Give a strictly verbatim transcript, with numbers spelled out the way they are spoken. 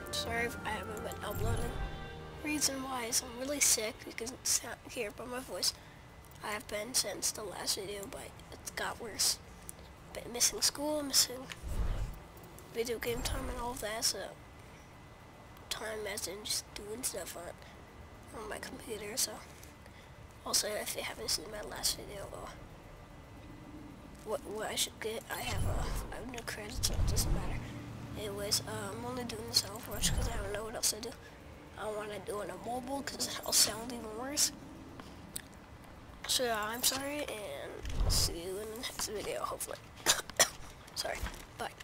Sorry if I haven't been uploading. Reason why is I'm really sick. You can hear by my voice. I have been since the last video, but it got worse. Been missing school, missing video game time and all of that, so time as in just doing stuff on, on my computer, so also if you haven't seen my last video, uh, what, what I should get, I have uh, five new credits, so it doesn't matter. Anyways, uh, I'm only doing this on Overwatch because I don't know what else to do. I don't want to do it on mobile because it'll sound even worse. So yeah, I'm sorry, and I'll see you in the next video, hopefully. Sorry.